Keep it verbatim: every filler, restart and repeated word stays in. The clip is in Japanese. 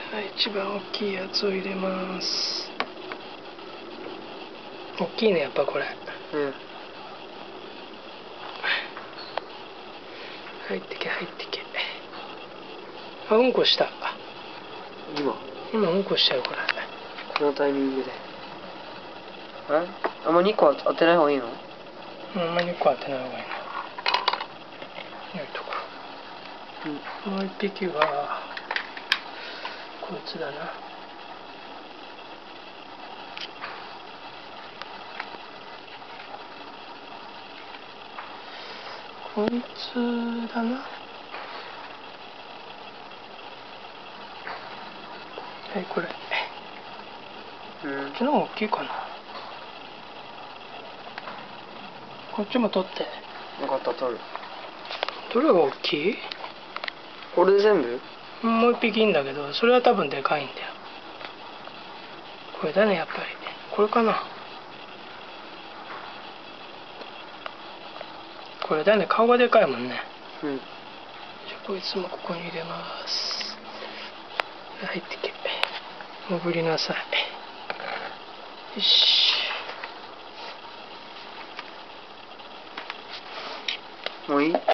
はい、一番大きいやつを入れます。大きいね、やっぱこれ。 うん。 入ってけ、入ってけ。あ、うんこした。 今今うんこしたよ、これ。 このタイミングで。えあんまにこ当てない方がいいの？ あんまにこ当てない方がいいな。よいとこ。うん、もう一匹はこいつだな。こいつだな。はい、これ。 うん。 こっちの方が大きいかな。こっちも取って。 分かった、取る。 どれが大きい？ これで全部？ もう一匹いいんだけど、それは多分でかいんだよ。これだね、やっぱり。これかな。これだね、顔がでかいもんね。 うん。 じゃあこいつもここに入れます。入ってけ。潜りなさい。よし。 もういい？